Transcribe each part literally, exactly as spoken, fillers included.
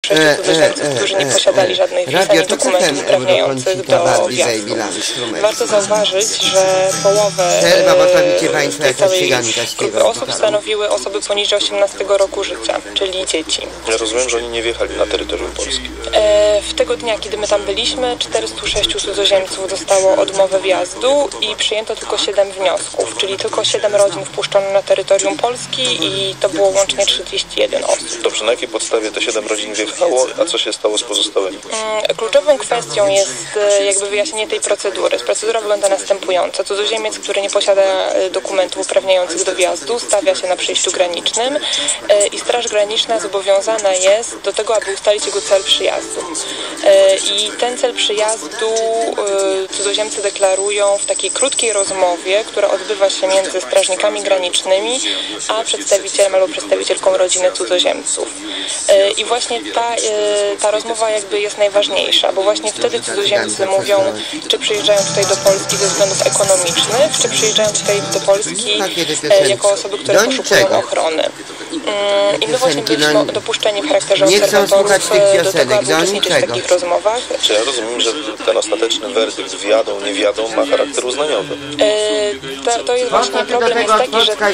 sześciu cudzoziemców, którzy nie posiadali żadnych wiz ani dokumentów uprawniających do wjazdu. Warto zauważyć, że połowę tej całej grupy osób stanowiły osoby poniżej osiemnastego roku życia, czyli dzieci. Ja rozumiem, że oni nie wjechali na terytorium Polski. W tego dnia, kiedy my tam byliśmy, czterystu sześciu cudzoziemców dostało odmowę wjazdu i przyjęto tylko siedem wniosków, czyli tylko siedem rodzin wpuszczono na terytorium Polski i to było łącznie trzydzieści jeden osób. Dobrze, na jakiej podstawie te siedem rodzin wjechało, a co się stało z pozostałymi? Kluczową kwestią jest jakby wyjaśnienie tej procedury. Procedura wygląda następująco. Cudzoziemiec, który nie posiada dokumentów uprawniających do wjazdu, stawia się na przejściu granicznym i Straż Graniczna zobowiązana jest do tego, aby ustalić jego cel przyjazdu. I ten cel przyjazdu cudzoziemcy deklarują w takiej krótkiej rozmowie, która odbywa się między strażnikami granicznymi a przedstawicielem albo przedstawicielką rodziny cudzoziemców. I właśnie ta, ta rozmowa jakby jest najważniejsza, bo właśnie wtedy cudzoziemcy mówią, czy przyjeżdżają tutaj do Polski ze względów ekonomicznych, czy przyjeżdżają tutaj do Polski jako osoby, które poszukują ochrony. I my właśnie byliśmy dopuszczeni w charakterze obserwatorów do tego, aby uczestniczyć w takich rozmowach. Czy ja rozumiem, że ten ostateczny werdykt wjadą, nie wjadą ma charakter uznaniowy? To, to jest właśnie problem jest taki, że ta,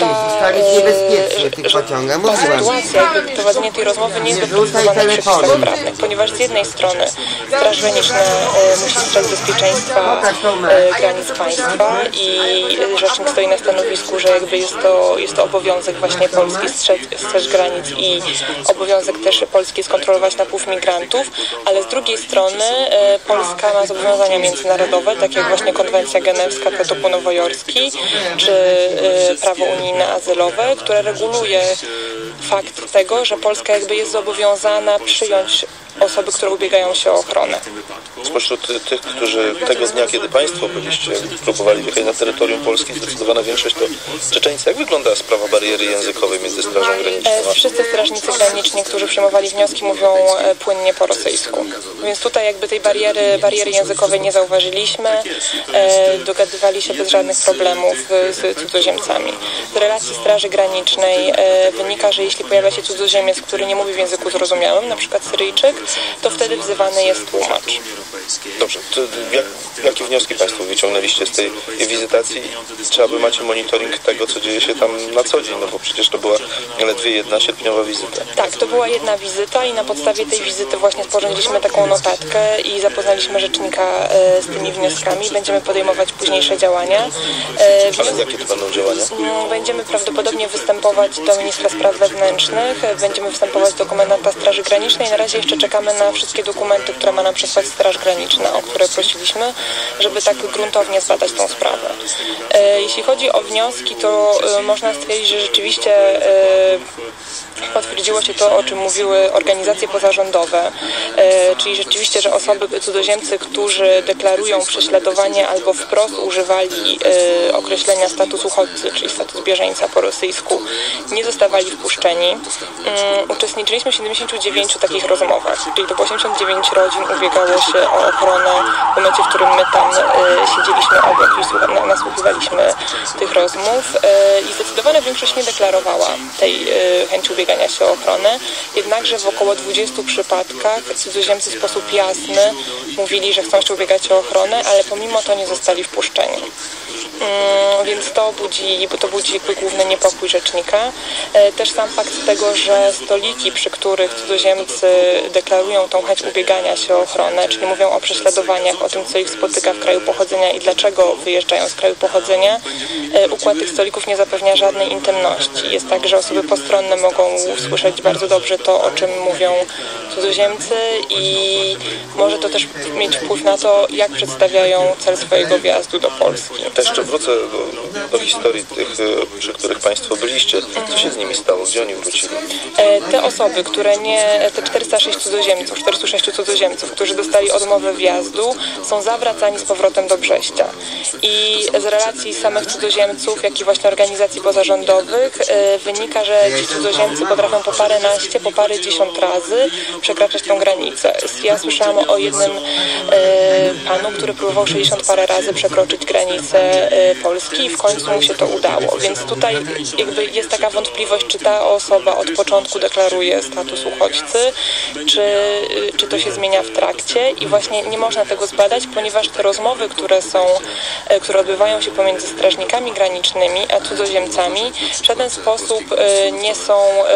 że ta sytuacja, jakby prowadzenie tej rozmowy nie jest doprecyzowana w przepisach prawnych, ponieważ z jednej strony Straż Graniczna musi strzec bezpieczeństwa granic państwa i rzecznik stoi na stanowisku, że jakby jest to, jest to obowiązek właśnie Polski strzec, strzec granic i obowiązek też Polski jest kontrolować napływ migrantów, ale z drugiej strony Polska ma zobowiązania międzynarodowe, takie jak właśnie konwencja genewska, protokół nowojorski, czy prawo unijne azylowe, które reguluje fakt tego, że Polska jakby jest zobowiązana przyjąć osoby, które ubiegają się o ochronę. Spośród tych, którzy tego dnia, kiedy Państwo byliście, próbowali wjechać na terytorium Polski, zdecydowana większość to Czeczeńcy. Jak wygląda sprawa bariery językowej między Strażą Graniczną? Wszyscy strażnicy graniczni, którzy przyjmowali wnioski, mówią płynnie po rosyjsku. Więc tutaj jakby tej bariery, bariery językowej nie zauważyliśmy. Dogadywali się bez żadnych problemów z cudzoziemcami. Z relacji Straży Granicznej wynika, że jeśli pojawia się cudzoziemiec, który nie mówi w języku zrozumiałym, na przykład Syryjczyk, to wtedy wzywany jest tłumacz. Dobrze, to jak, jakie wnioski Państwo wyciągnęliście z tej wizytacji? Czy aby macie monitoring tego, co dzieje się tam na co dzień? No bo przecież to była ledwie jedna sierpniowa wizyta. Tak, to była jedna wizyta i na podstawie tej wizyty właśnie sporządziliśmy taką notatkę i zapoznaliśmy rzecznika z tymi wnioskami. Będziemy podejmować późniejsze działania. Ale jakie to będą działania? Będziemy prawdopodobnie występować do ministra spraw wewnętrznych, będziemy występować do komendanta Straży Granicznej. Na razie jeszcze czekamy na wszystkie dokumenty, które ma nam przesłać Straż Graniczna, o które prosiliśmy, żeby tak gruntownie zbadać tą sprawę. Jeśli chodzi o wnioski, to można stwierdzić, że rzeczywiście potwierdziło się to, o czym mówiły organizacje pozarządowe, czyli rzeczywiście, że osoby, cudzoziemcy, którzy deklarują prześladowanie albo wprost używali określenia status uchodźcy, czyli status bieżeńca po rosyjsku, nie zostawali wpuszczeni. Uczestniczyliśmy w siedemdziesięciu dziewięciu takich rozmowach, czyli to było osiemdziesiąt dziewięć rodzin ubiegało się o ochronę w momencie, w którym my tam siedzieliśmy obok i nasłuchiwaliśmy tych rozmów i zdecydowana większość nie deklarowała tej chęci ubiegania się o ochronę, jednakże w około dwudziestu przypadkach cudzoziemcy w sposób jasny mówili, że chcą się ubiegać o ochronę, ale pomimo to nie zostali wpuszczeni. Hmm, więc to budzi, to budzi jakby główny niepokój rzecznika. E, też sam fakt tego, że stoliki, przy których cudzoziemcy deklarują tą chęć ubiegania się o ochronę, czyli mówią o prześladowaniach, o tym, co ich spotyka w kraju pochodzenia i dlaczego wyjeżdżają z kraju pochodzenia, e, układ tych stolików nie zapewnia żadnej intymności. Jest tak, że osoby postronne mogą słyszeć bardzo dobrze to, o czym mówią cudzoziemcy i może to też mieć wpływ na to, jak przedstawiają cel swojego wjazdu do Polski. Też jeszcze wrócę do, do historii tych, przy których Państwo byliście. Co się z nimi stało? Gdzie oni wrócili? Te osoby, które nie, te czterysta sześć cudzoziemców, czterysta sześć cudzoziemców, którzy dostali odmowę wjazdu, są zawracani z powrotem do Brześcia. I z relacji samych cudzoziemców, jak i właśnie organizacji pozarządowych wynika, że ci cudzoziemcy potrafią po paręnaście, po parę dziesiąt razy przekraczać tą granicę. Ja słyszałam o jednym e, panu, który próbował sześćdziesiąt parę razy przekroczyć granicę Polski i w końcu mu się to udało. Więc tutaj jakby jest taka wątpliwość, czy ta osoba od początku deklaruje status uchodźcy, czy, czy to się zmienia w trakcie i właśnie nie można tego zbadać, ponieważ te rozmowy, które są, które odbywają się pomiędzy strażnikami granicznymi a cudzoziemcami w żaden sposób nie są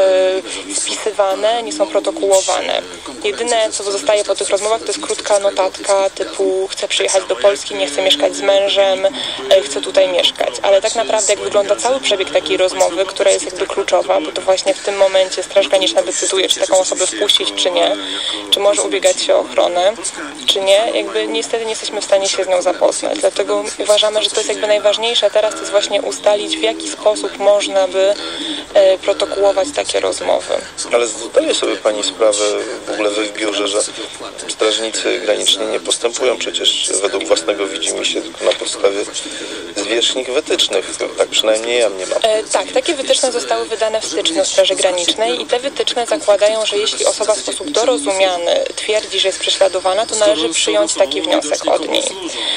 spisywane, nie są protokołowane. Jedyne, co pozostaje po tych rozmowach, to jest krótka notatka typu chcę przyjechać do Polski, nie chcę mieszkać z mężem, chcę tutaj mieszkać. Ale tak naprawdę jak wygląda cały przebieg takiej rozmowy, która jest jakby kluczowa, bo to właśnie w tym momencie Straż Graniczna decyduje, czy taką osobę wpuścić, czy nie, czy może ubiegać się o ochronę, czy nie, jakby niestety nie jesteśmy w stanie się z nią zapoznać. Dlatego uważamy, że to jest jakby najważniejsze teraz, to jest właśnie ustalić, w jaki sposób można by e, protokołować takie rozmowy. Ale zdaje sobie Pani sprawę w ogóle we w biurze, że strażnicy graniczni nie postępują przecież według własnego widzimisię, tylko na podstawie zwierzchnych wytycznych. Tak przynajmniej ja nie mam. E, tak, takie wytyczne zostały wydane w styczniu Straży Granicznej i te wytyczne zakładają, że jeśli osoba w sposób dorozumiany twierdzi, że jest prześladowana, to należy przyjąć taki wniosek od niej.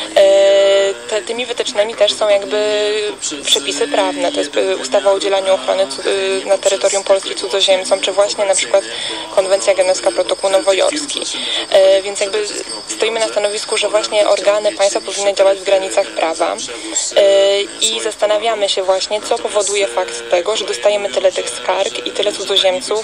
E, te, tymi wytycznymi też są jakby przepisy prawne, to jest ustawa o udzielaniu ochrony na terytorium Polski cudzoziemcom, czy właśnie na przykład konwencja genewska, protokół nowojorski. E, więc jakby stoimy na stanowisku, że właśnie organy państwa powinny działać w granicach prawa e, i zastanawiamy się właśnie, co powoduje fakt tego, że dostajemy tyle tych skarg i tyle cudzoziemców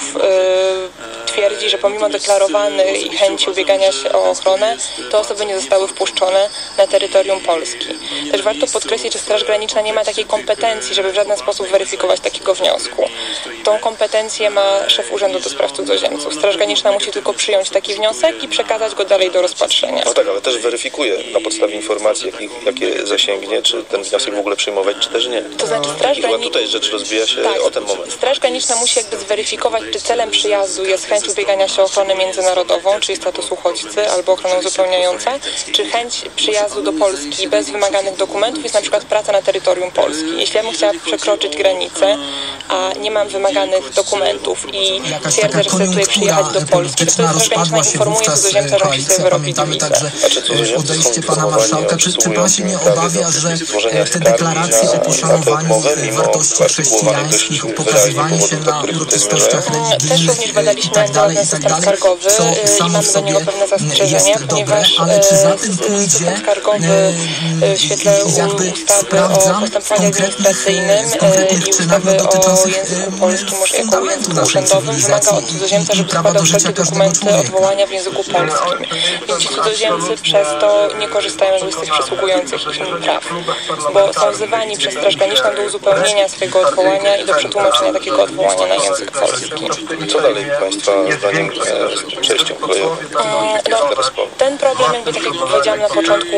e, twierdzi, że pomimo deklarowanej chęci ubiegania się o ochronę, te osoby nie zostały wpuszczone na terytorium Polski. Też warto podkreślić, że Straż Graniczna nie ma takiej kompetencji, żeby w żaden sposób weryfikować takiego wniosku. Tą kompetencję ma szef Urzędu do Spraw Cudzoziemców. Straż Graniczna musi tylko przyjąć taki wniosek i przekazać go dalej do rozpatrzenia. No tak, ale też weryfikuje na podstawie informacji, jakie, jakie zasięgnie, czy ten wniosek w ogóle przyjmować, czy też nie. To znaczy Straż Graniczna... tutaj rzecz rozbija się tak, o ten moment. Straż Graniczna musi jakby zweryfikować, czy celem przyjazdu jest chęć ubiegania się o ochronę międzynarodową, czyli status uchodźcy albo ochronę uzupełniającą, czy chęć przyjazdu do Polski bez wymaganych dokumentów jest na przykład praca na terytorium Polski. Jeśli ja bym chciała przekroczyć granicę, a nie mam wymaganych dokumentów i twierdzę, że chcę tutaj przyjechać do Polski, to Straż Graniczna informuje cudzoziemca, że musi sobie wyrobić wizę. Odejście pana marszałka, czy, czy pan się nie obawia, że te deklaracje o poszanowaniu wartości chrześcijańskich, o pokazywaniu się na uroczystościach religijnych i tak dalej, i tak dalej, co samo w sobie jest dobre, ale czy za tym pójdzie jakby sprawdzam w konkretnych, w konkretnych czynach dotyczących fundamentu naszej cywilizacji i, i, i prawa do życia każdego człowieka. Odwołania w języku polskim. I ci cudzoziemcy przez to nie korzystają z tych przysługujących im praw, bo są wzywani przez Straż Graniczną do uzupełnienia swojego odwołania i do przetłumaczenia takiego odwołania na język polski. Co dalej Państwa zdaniem z przejściem kolejowym? No, ten problem, jakby tak jak powiedziałam na początku,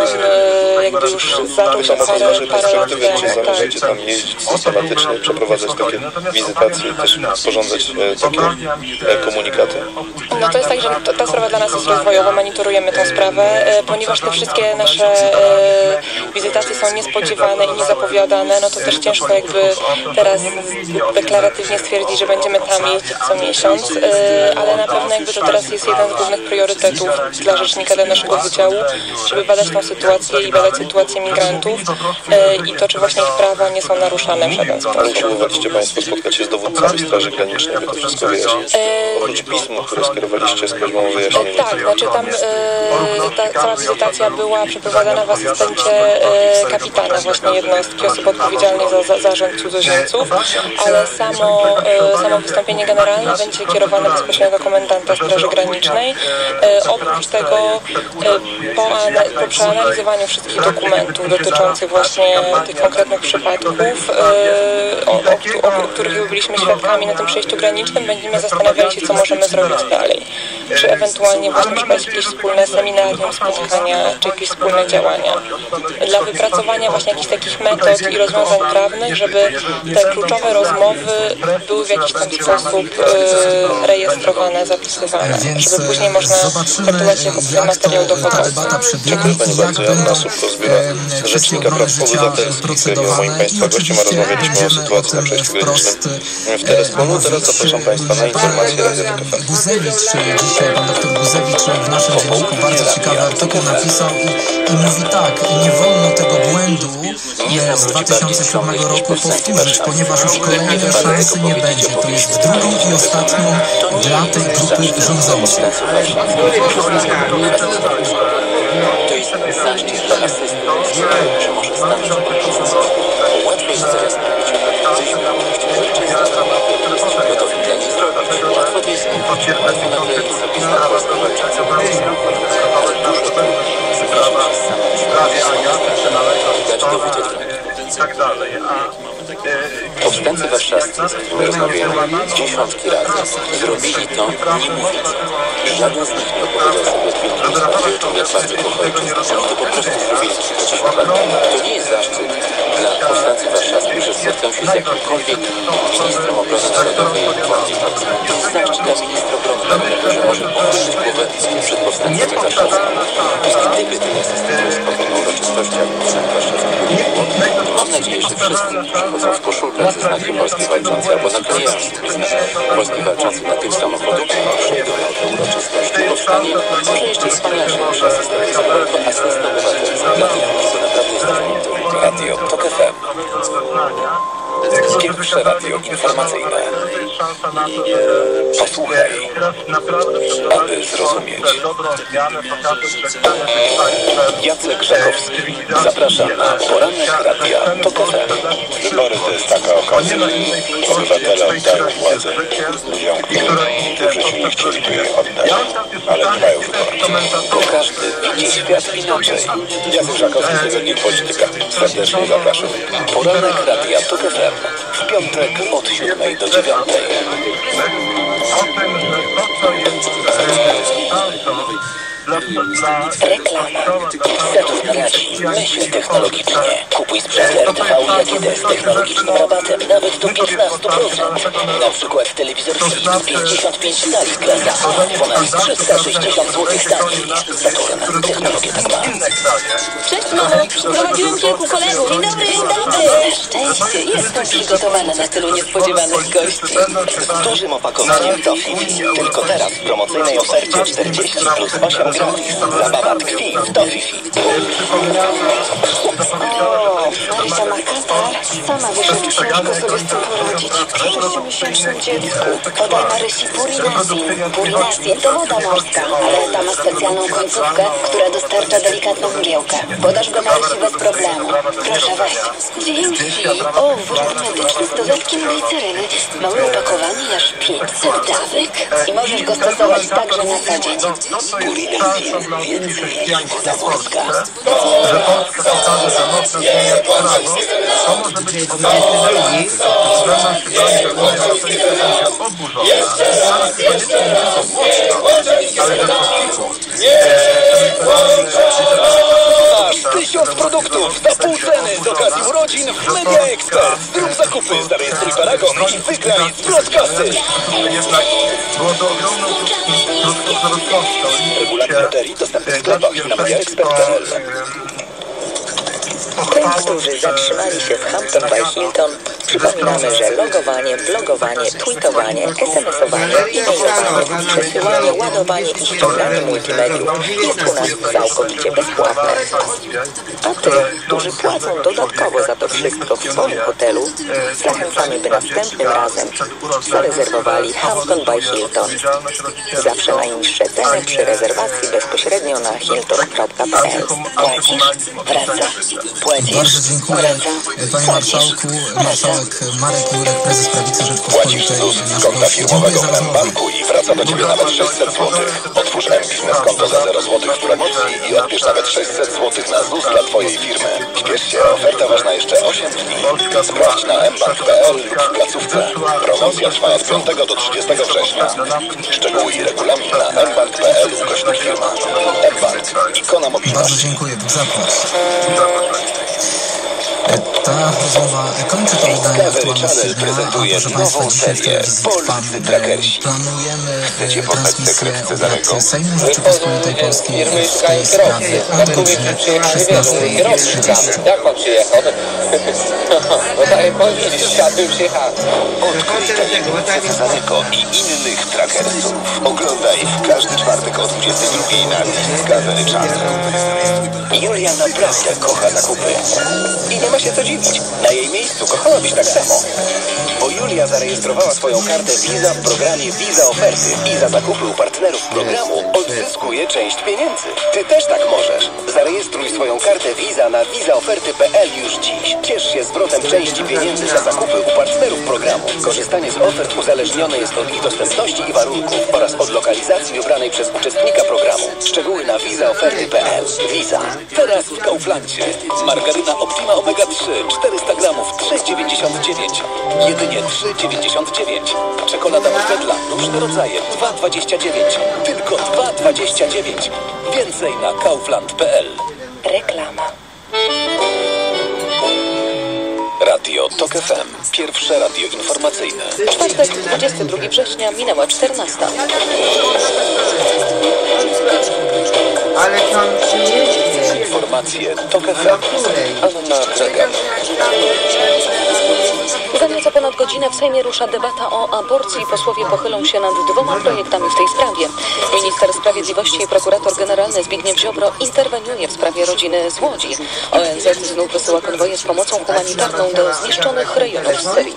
on jakby już zaczął się parę, parę lat temu. Czy zamierzacie tam jeździć systematycznie, przeprowadzać takie wizytacje i też sporządzać takie komunikaty? No to jest tak, że ta sprawa dla nas jest rozwojowa, monitorujemy tę sprawę, ponieważ te wszystkie nasze wizytacje są niespodziewane i niezapowiadane, no to też ciężko jakby teraz deklaratywnie stwierdzić, że będziemy tam jeździć co miesiąc, ale na pewno jakby to teraz jest jeden z głównych priorytetów dla rzecznika, dla naszego wydziału, żeby badać tą sytuację i badać sytuację migrantów i to, czy właśnie ich prawa nie są naruszane w żaden sposób. Ale próbowaliście Państwo spotkać się z dowódcami Straży Granicznej, by to wszystko wyjaśnić? Oprócz pisma, które skierowaliście z prośbą o wyjaśnienie. Tak, znaczy tam ta cała wizytacja była przeprowadzana w asystencie kapitana właśnie jednostki, osoby odpowiedzialnej za, za zarząd cudzoziemców, ale samo, samo wystąpienie generalne będzie kierowane bezpośrednio do komendanta Straży Granicznej. Oprócz tego po, po przeanalizowaniu wszystkich dokumentów dotyczących właśnie tych konkretnych przypadków, o, o, o których byliśmy świadkami na tym przejściu granicznym, będziemy zastanawiali się, co możemy zrobić dalej. Czy ewentualnie właśnie szukać jakieś wspólne seminarium, spotkania, czy jakieś wspólne działania. Dla wypracowania właśnie jakichś takich metod i rozwiązań prawnych, żeby te kluczowe rozmowy były w jakiś tam sposób e, rejestrowane, zapisywane, żeby później można traktować jako ten materiał dowodowy. Dziękuję Pani bardzo. Joanna Słupko-Zbiera, Rzecznika Praw Obywatelskich. Moim Państwa gościem, a rozmawialiśmy o sytuacji na przejściu granicznym w Terespolu. Teraz zapraszam Państwa na informacje Radia T K F M. pan doktor Guzewicz w naszym dzienniku bardzo ciekawy artykuł napisał i, i mówi tak, nie wolno tego błędu z dwa tysiące siódmego roku powtórzyć, ponieważ już kolejnej szansy nie będzie. To jest drugą i ostatnią dla tej grupy rządzącej. To jest zaszczyt dla asysty, że może stanąć po łatwiej zamiast mówić o precyzji pewności rzeczy jest gotowi dla nich zrobić. Łatwo to jest łatwo naklejć sobie na własne walczące ale dużo trudniej zmniejszyć samą dać dowód odwrotny. Powstańcy warszawscy, z którymi rozmawiamy dziesiątki razy, zrobili to nie mówiąc. Żaden z nich nie opowiadał sobie od wielkim zmartwieczą, jak bardzo kochają. Oni to po prostu zrobili z przeciwko. To nie jest zaszczyt dla powstańcy warszawskich, że spotkają się z jakimkolwiek ministrem obrony narodowej Władimir Paweł. To jest zaszczyt dla ministra obrony narodowej, że może podnieść głowę przed powstańcami warszawskimi. Gdyby ten asystent rozpoczął uroczystości, jak powstańcy warszawskich nie było, mam nadzieję, że wszyscy, którzy chodzą w koszulkach ze znakiem Polski Walczącej albo naklejają sobie znak Polski Walczącej na tym samochodu, przyjdą na te uroczystości. Powstanie może jeszcze wspanialsze niż asystent jako asystent obywatelski. Dlatego to naprawdę jest znakomite. Radio Tok F M. Pierwsze radio informacyjne. Posłuchaj, aby zrozumieć. Jacek Żakowski. Zapraszam na poranek radia Tok F M. Wybory to jest taka okazja. Obywatele oddają władzę ludziom, którzy nie chcieli tu jej oddać, ale trwają wybory. Bo każdy widzi świat inaczej. Jacek Żakowski, Tygodnik Polityka. Serdecznie zapraszam. Poranek radia Tok F M. W piątek od siódmej do dziewiątej. Reklama. Saturn radzi. Myśl technologicznie. Kupuj sprzęt R T V i A G D z technologicznym rabatem nawet do piętnaście procent. Na przykład telewizor Philips pięćdziesiąt pięć cali klasa A ponad trzysta sześćdziesiąt złotych taniej. Saturn. Technologia tak ma. Cześć mamo, przyprowadziłem kilku kolegów. Dzień dobry, dzień dobry. Na szczęście jestem przygotowana na tylu niespodziewanych gości. Z dużym opakowaniem to Fifi. Tylko teraz w promocyjnej ofercie czterdzieści plus osiem gratis. Zabawa tkwi w to Fifi. O, Marysia ma katar. Sama wiesz, jak ciężko sobie z tym poradzić. Przy sześciomiesięcznym dziecku. Podaj Marysi Purinasin. Purinasin to woda morska, ale ta ma specjalną końcówkę, która dostarcza delikatną mgiełkę. Podasz go Marysi bez problemu. Proszę weź. Dzięki. O, wór medyczny z dodatkiem gliceryny. Małe opakowanie, aż pięćset dawek. I możesz go stosować także na co dzień. Purinasin. Więcej niż woda morska. Że Polska pokaże, że mocno zmienia prawo, to może być podejrzenie, że nasz kraj Unia Europejska będzie oburzona. Ale to nie Masz tysiąc produktów za pół ceny z okazji urodzin w Media Expert. Zrób zakupy, zarejestruj paragon i wygraj zwrot kasy. Jednak było to ogromną wzrostownością. Regulamin loterii dostępny w sklepach i na mediaexpert kropka p l. Tym, którzy zatrzymali się w Hampton by Hilton, przypominamy, że logowanie, blogowanie, tweetowanie, esemesowanie, e-mailowanie, przesyłanie, ładowanie i ściąganie multimediów jest u nas całkowicie bezpłatne. A tych, którzy płacą dodatkowo za to wszystko w swoim hotelu, zachęcamy, by następnym razem zarezerwowali Hampton by Hilton. Zawsze najniższe ceny przy rezerwacji bezpośrednio na hilton kropka p l. Płacisz, wraca. Bardzo dziękuję, panie marszałku. Marszałek Marek Jurek, prezes Prawicy Rzeczpospolitej, nasz gość. Dziękuję za rozmowę. Banku i wraca do ciebie nawet sześćset złotych. Otwórz M-Biznes konto za zero złotych w promocji i odbierz nawet sześćset złotych na Z U S dla twojej firmy. Śpiesz się, oferta ważna jeszcze osiem dni. Sprawdź na m bank kropka p l lub w placówce. Promocja trwa od piątego do trzydziestego września. Szczegóły i regulamin na m bank kropka p l ukośnik firma. M-Bank. Ikona mobilności. Bardzo dziękuję. Zapraszam. Ta rozmowa kończy to wydanie aktualności dnia, a proszę Państwa, dzisiaj w telewizji Trwam planujemy transmisję obrad Sejmu Rzeczypospolitej Polskiej w tej sprawie o godzinie szesnastej trzydzieści. Jak pan przyjechał? No tak, powiedzieć, chciałbym przyjechać. Odkryj takiego Cezarego i innych trackersów. Oglądaj w każdy czwartek o dwudziestej drugiej na Discovery Channel. Julia naprawdę kocha zakupy. I nie ma się co dziwić. Na jej miejscu kochałabyś tak samo. Bo Julia zarejestrowała swoją kartę Visa w programie Visa Oferty i za zakupy u partnerów programu odzyskuje część pieniędzy. Ty też tak możesz. Zarejestruj swoją kartę Visa na visaoferty kropka p l już dziś. Ciesz się zwrotem części pieniędzy za zakupy u partnerów programu. Korzystanie z ofert uzależnione jest od ich dostępności i warunków oraz od lokalizacji wybranej przez uczestnika programu. Szczegóły na visaoferty kropka p l. Visa. Teraz w Kauflandzie. Margaryna Optima Omega trzy czterysta gramów trzy dziewięćdziesiąt dziewięć. Jedynie trzy dziewięćdziesiąt dziewięć. Czekolada Nutella różne rodzaje dwa dwadzieścia dziewięć. Tylko dwa dwadzieścia dziewięć. Więcej na kaufland kropka p l. Reklama. Radio Tok F M. Pierwsze radio informacyjne. Czwartek, dwudziestego drugiego września, minęła czternasta. Ale tam przyjedzie. Informacje Tok F M. Anna Brzega. Za nieco ponad godzinę w Sejmie rusza debata o aborcji. Posłowie pochylą się nad dwoma projektami w tej sprawie. Minister Sprawiedliwości i prokurator generalny Zbigniew Ziobro interweniuje w sprawie rodziny z Łodzi. O N Z znów wysyła konwoje z pomocą humanitarną do zniszczonych rejonów Syrii.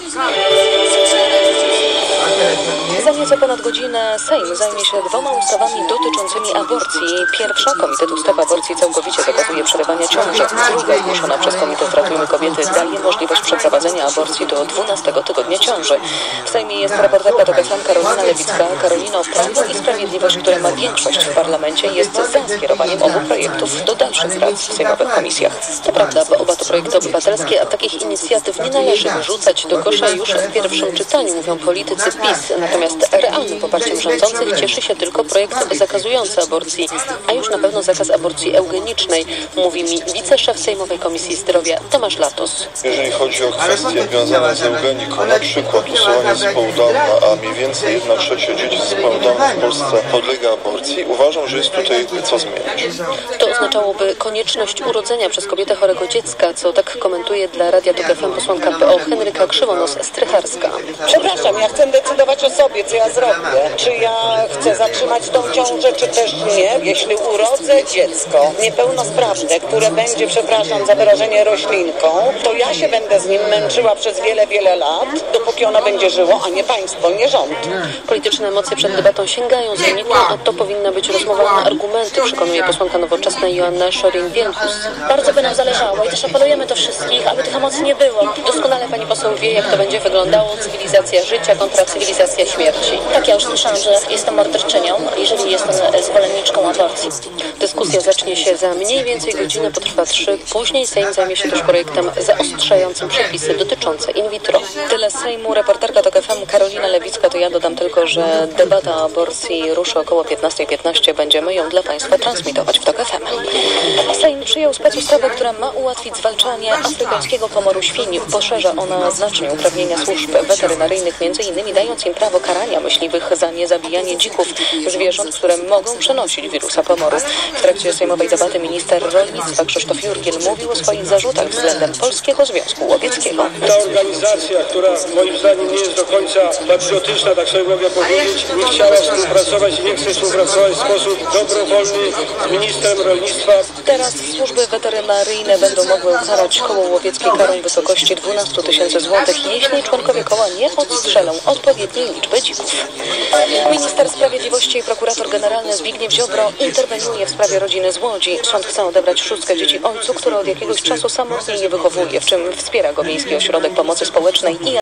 Za nieco ponad godzinę Sejm zajmie się dwoma ustawami dotyczącymi aborcji. Pierwsza, Komitet Ustaw Aborcji całkowicie zakazuje przerywania ciąży. Druga, zgłoszona przez Komitet Ratujmy Kobiety, daje możliwość przeprowadzenia aborcji do dwunastego tygodnia ciąży. W Sejmie jest reporterka Tok F M Karolina Lewicka. Karolino, Prawo i Sprawiedliwość, które ma większość w parlamencie, jest za skierowaniem obu projektów do dalszych prac w sejmowych komisjach. To prawda, bo oba to projekty obywatelskie, a takich inicjatyw nie należy wyrzucać do kosza już w pierwszym czytaniu, mówią politycy PiS. Natomiast realnym poparciem rządzących cieszy się tylko projekt zakazujący aborcji, a już na pewno zakaz aborcji eugenicznej, mówi mi wiceszef Sejmowej Komisji Zdrowia Tomasz Latos. Jeżeli chodzi o kwestie związane z eugeniką, na przykład usuwanie zespołu Downa, a mniej więcej jedna trzecia dzieci z zespołem Downa w Polsce podlega aborcji, uważam, że jest tutaj co zmieniać. To oznaczałoby konieczność urodzenia przez kobietę chorego dziecka, co tak komentuje dla Radia Tok F M posłanka P O Henryka Krzywonos-Strycharska. Przepraszam, ja chcę decydować o sobie, co ja zrobię. Czy ja chcę zatrzymać tą ciążę, czy też nie. Jeśli urodzę dziecko niepełnosprawne, które będzie, przepraszam za wyrażenie, roślinką, to ja się będę z nim męczyła przez wiele, wiele lat, dopóki ono będzie żyło, a nie państwo, nie rząd. Polityczne emocje przed debatą sięgają zenitu, a to powinna być rozmowa na argumenty, przekonuje posłanka Nowoczesnej Joanna Szorin-Wielchus. Bardzo by nam zależało i też apelujemy do wszystkich, aby tych emocji nie było. Doskonale pani poseł wie, jak to będzie wyglądało. Cywilizacja życia kontra cywilizacja śmierci. Tak, ja już słyszałam, że jestem morderczynią, jeżeli jestem zwolenniczką aborcji. Dyskusja zacznie się za mniej więcej godzinę, potrwa trzy. Później Sejm zajmie się też projektem zaostrzającym przepisy dotyczące in vitro. Tyle z Sejmu. Reporterka Tok F M Karolina Lewicka. To ja dodam tylko, że debata o aborcji ruszy około piętnasta piętnaście. Będziemy ją dla państwa transmitować w Tok F M. Sejm przyjął specustawę, która ma ułatwić zwalczanie afrykańskiego pomoru świń. Poszerza ona znacznie uprawnienia służb weterynaryjnych, między innymi dając im prawo karania myśliwych za niezabijanie dzików, zwierząt, które mogą przenosić wirusa pomoru. W trakcie sejmowej debaty minister rolnictwa Krzysztof Jurgiel mówił o swoich zarzutach względem Polskiego Związku Łowieckiego. Ta organizacja, która moim zdaniem nie jest do końca patriotyczna, tak sobie mogę powiedzieć, nie chciała współpracować i nie chce współpracować w sposób dobrowolny z ministrem rolnictwa. Teraz służby weterynaryjne będą mogły ukarać koło łowieckie karą w wysokości dwanaście tysięcy złotych, jeśli członkowie koła nie odstrzelą odpowiedniej liczby dzików. Minister Sprawiedliwości i prokurator generalny Zbigniew Ziobro interweniuje w sprawie rodziny z Łodzi. Sąd chce odebrać szóstkę dzieci ojcu, który od jakiegoś czasu samotnie je wychowuje, w czym wspiera go Miejski Ośrodek Pomocy Społecznej i